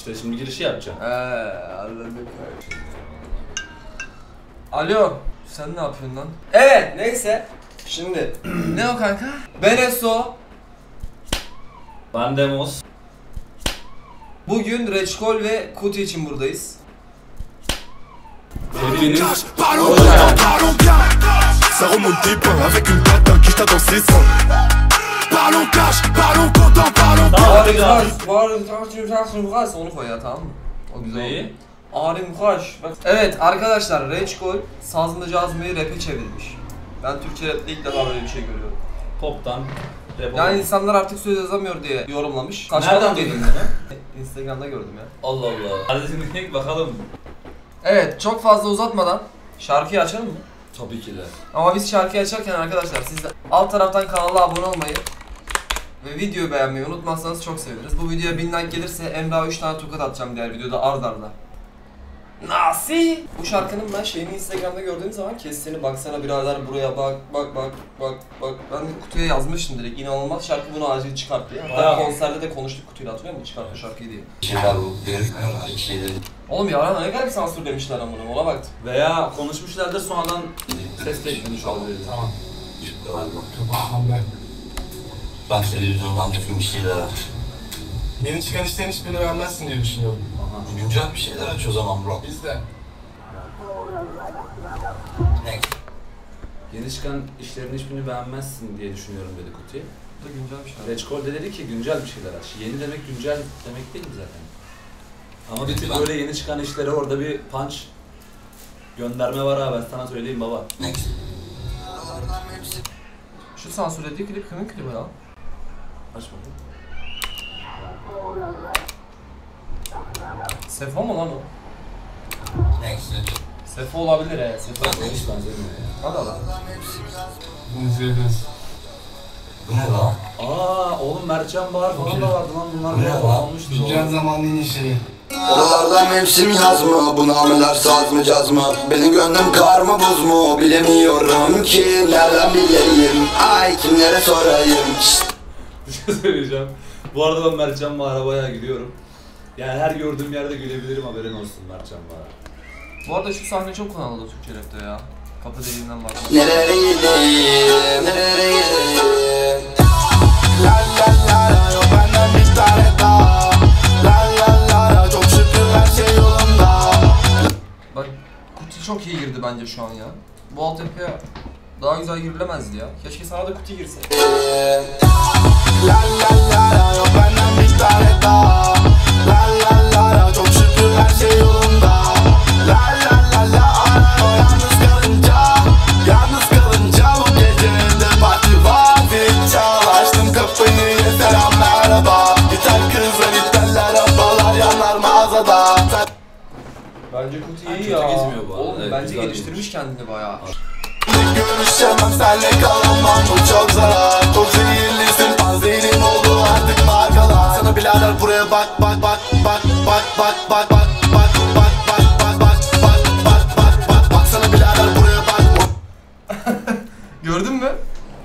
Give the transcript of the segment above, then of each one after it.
İşte şimdi girişi yapacağım. Anladık. Alo, sen ne yapıyorsun lan? Evet, neyse. Şimdi, ne o kanka? Ben Eso. Ben Demos. Bugün Reçkol ve Kuti için buradayız. Hepiniz Ça remonte des points avec une patte qui t'a dans ses seins. Parlons cash, parlons content, parlons Var, onu koy ya, tamam mı? O güzel. Neyi? Arim Kaş. Evet arkadaşlar, Reçkol sazlı cazmayı rap'e çevirmiş. Ben Türkçe rap'te ilk defa böyle bir şey görüyorum. pop'tan rap Yani oldu. insanlar artık söz yazamıyor diye yorumlamış. Nereden duydun bunu? Instagram'da gördüm ya. Allah Allah. Hadi dinleyelim bakalım. Evet, çok fazla uzatmadan şarkıyı açalım mı? Tabii ki de. Ama biz şarkıyı açarken arkadaşlar siz de alt taraftan kanala abone olmayı ve videoyu beğenmeyi unutmazsanız çok seviniriz. Bu videoya 1000 like gelirse Emrah'a 3 tane tokat atacağım diğer videoda ard arda. Nasıl? Bu şarkının ben şeyini Instagram'da gördüğüm zaman kesini baksana birader buraya bak. Ben de kutuya yazmıştım direkt, inanılmaz şarkı, bunu acil çıkart diye. Hatta konserde de konuştuk kutuyla, hatırlıyor musun? Çıkart bu şarkıyı diye. Oğlum ya ne kadar bir sansür demişler amına, ona baktım. Veya konuşmuşlardır sonradan ses teklemiş olabilir. Tamam. Bak televizyondan düzgün bir şeyler aç. Yeni çıkan işlerin hiçbirini beğenmezsin diye düşünüyorum. Güncel bir şeyler aç o zaman bro. Biz de. Next. Yeni çıkan işlerin hiçbirini beğenmezsin diye düşünüyorum dedi Kuti. Bu da güncel bir şarkı. Reçkol de dedi ki güncel bir şeyler aç. Yeni demek güncel demek değil mi zaten? Ama bir tık böyle yeni çıkan işlere orada bir punch gönderme var ha, ben sana söyleyeyim baba. Next. Şu sansürlediği klip kimin klibi ya? Aç bakalım. Sefo mu lan o? Next. Sefo olabilir he, Sefo. Hiç benzemiyor ya. Hadi lan. İzleyeceğiz. Bu ne lan? Aa oğlum Mertcan Bahar falan da vardı lan, bunlar Ne ne lan? almıştı. Güncel zamanlı yeni şeyi. Oralarda mevsim yaz mı? Bu nameler saz mı caz mı? Benim gönlüm kar mı buz mu? Bilemiyorum ki nereden bileyim? Ay kimlere sorayım? Bir şey söyleyeceğim. Bu arada ben Mertcan Bahar'a bayağı gülüyorum. Yani her gördüğüm yerde gülebilirim, haberin olsun Mertcan Bahar'a. Bu arada şu sahne çok kullanıldı Türkçe rapte ya. Kapı deliğinden başlıyor. Nerelere gideyim? Nerelere gideyim? La la la la, yok benden bir tane daha. La la la la, çok şükür her şey yolunda. Bak Kuti çok iyi girdi bence şu an ya. Bu altyapıya daha güzel girilemezdi ya. Keşke sana da Kuti girse. La la la la, yok benden bir tane daha. La la la la, çok şükür her şey yolunda. La la la la, yalnız kalınca bu gece evde parti var. Bir çal açtım kapıyı, selam merhaba. İthal kızlar, ithaller, arabalar yanar mağazada. Bence Kuti Ha, iyi kötü ya. gitmiyor bu arada. Oğlum Evet, bence güzel geliştirmiş kendini bayağı. Görüşemem senle kalamam, bu çok zarar. Çok zehirlisin, panzehirim oldu artık markalar. Sana birader buraya bak bak bak bak bak bak bak bak bak bak bak bak bak bak bak bak bak sana birader buraya bak. Gördün mü?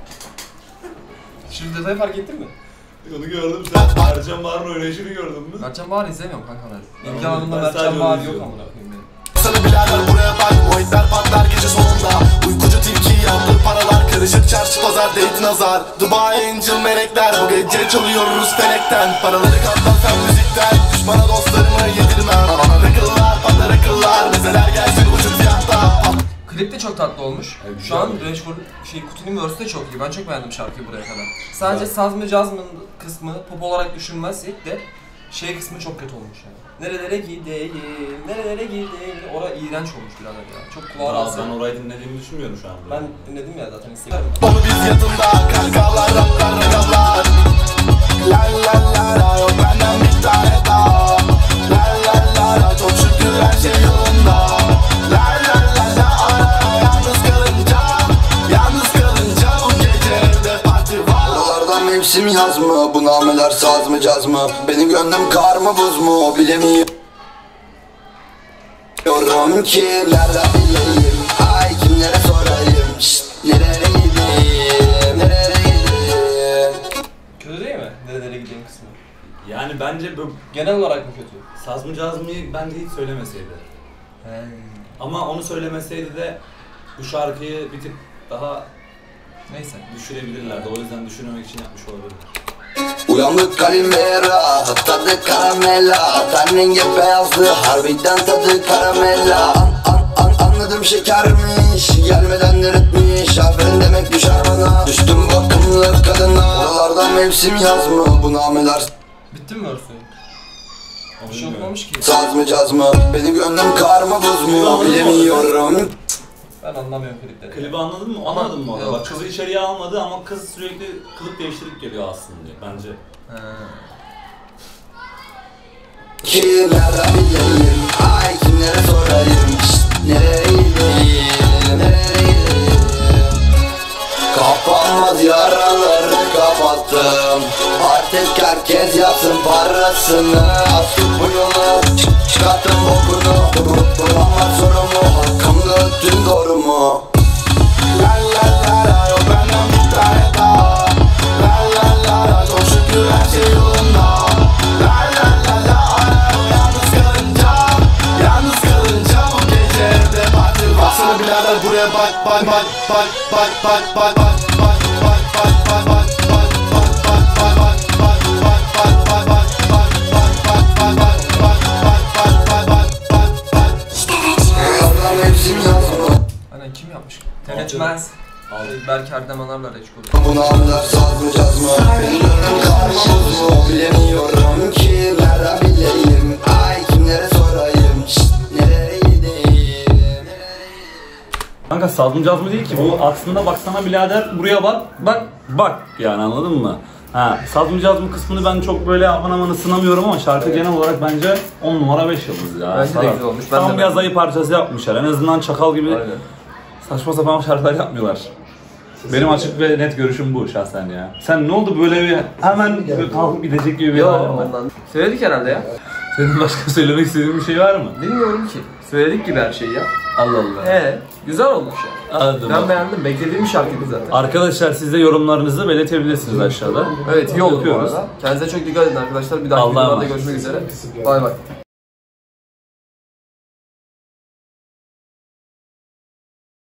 Şu detayı fark ettin mi? Onu gördüm, sen Mertcan Bahar'ın oynayışını gördün mü? Mertcan Bahar izlemiyorum kanka ben. Tamam, İmkanında ben Mertcan sadece Bahar onu yok izliyorum. amına koyayım benim. Sana birader buraya bak, o hitler patlar gece sonunda. Uykucu tilki yandı paralar, karışık çarşı pazar değdi nazar. Dubai Angel melekler, bu gece çalıyoruz felekten. Paraları katlan sen müzikten, düşmana dostlarımı yedirmem. Rakıllar patlar akıllar, mezeler gelsin ucuz fiyatta. Klip de çok tatlı olmuş. Evet, Şu an güzel. Reçkol Kuti'nin verse'ü de çok iyi. Ben çok beğendim şarkıyı buraya kadar. Sadece saz mı caz mı kısmı pop olarak düşünmezsek de şey kısmı çok kötü olmuş yani. Nerelere gideyim, nerelere gideyim. Orada iğrenç olmuş birader ya. Çok kulağa Ben rahatsız. orayı dinlediğimi düşünmüyorum şu anda. Ben dinledim ya zaten Instagram'da. Onu biz yatında, kankalar, raplar, rakamlar. La la la la, yok benden bir tane daha. La la la la, çok şükür her şey yolunda. La la la la, yalnız kalınca bu gece evde parti var. Oralarda mevsim yaz mı? Bu nameler saz mı caz mı? Benim gönlüm kar mı buz mu? Bilemiyorum ki nereden bileyim? Ay kimlere sorayım? Nerelere gideyim? Nerelere gideyim? Kötü değil mi? Nerelere gideyim kısmı. Yani bence bu Genel olarak mı kötü? Saz mı caz mı bence hiç söylemeseydi. Ama onu söylemeseydi de bu şarkıyı bir tık daha Neyse. düşürebilirlerdi. O yüzden düşürmemek için yapmış olabilirler. Uyandık kalimera, tadı karamela. Ten rengi beyazdı, harbiden tadı karamela. Anladım şekermiş, gelmeden neretmiş. Aferin demek düşer bana, düştüm bakımlı kadına. Oralardan mevsim yaz mı, bu nameler Bitti mi versi? Bir şey olmamış ki. saz mı caz mı, benim gönlüm kar mı buz mu bilemiyorum. Ben anlamıyorum klipleri. Klibi anladın mı? Anladın mı orada? Yok. Bak kızı içeriye almadı ama kız sürekli kılık değiştirip geliyor aslında bence. Ki nereden bileyim, ay kimlere sorayım. Nereyim, nereyim. Kapanmaz yaraları kapattım. Artık herkes yapsın parasını. Astık bu yolu, çıkarttım bokunu. Bulamaz sorumu, hakkımda tüm doğru mu? La la la la, yok benden bir tane daha. La la la la, çok şükür her şey yolunda. La la la la, yalnız kalınca bu gece evde parti. Baksana birader buraya bak bak bak bak bak bak bak bak bak bak bak bak bak Hani kim yapmış? Tenetmez. Belki Erdemanlarla reçik oluyor. Bunu anlar saz mı caz mı? Benim gönlüm kar mı buz mu bilemiyorum ki nereden bileyim. Ay kimlere sorayım, nereye gideyim. Kanka saz mı caz mı değil ki bu aslında baksana birader buraya bak yani anladın mı? Ha saz mı caz mı kısmını ben çok böyle aman aman ısınamıyorum ama şarkı genel olarak bence 10 numara 5 yıldız ya. Bence de güzel olmuş. Ben Tam de bir yazayı parçası yapmışlar. En azından Çakal gibi Aynen. saçma sapan şarkılar yapmıyorlar. Benim açık ve net görüşüm bu şahsen ya. Sen ne oldu böyle bir hemen böyle kalkıp gidecek gibi bir Yok halin var. ondan. Söyledik herhalde ya. Senin başka söylemek istediğin bir şey var mı? Bilmiyorum ki. Söyledik gibi her şeyi ya. Allah Allah. Güzel olmuş ya. Anladım. Ben beğendim. Beklediğim bir şarkıydı zaten. Arkadaşlar siz de yorumlarınızı belirtebilirsiniz aşağıda. Evet iyi oldu bu Öpüyoruz. arada. Kendinize çok dikkat edin arkadaşlar. Bir dahaki Allah'a videolarda emanet. görüşmek üzere. Bay bay.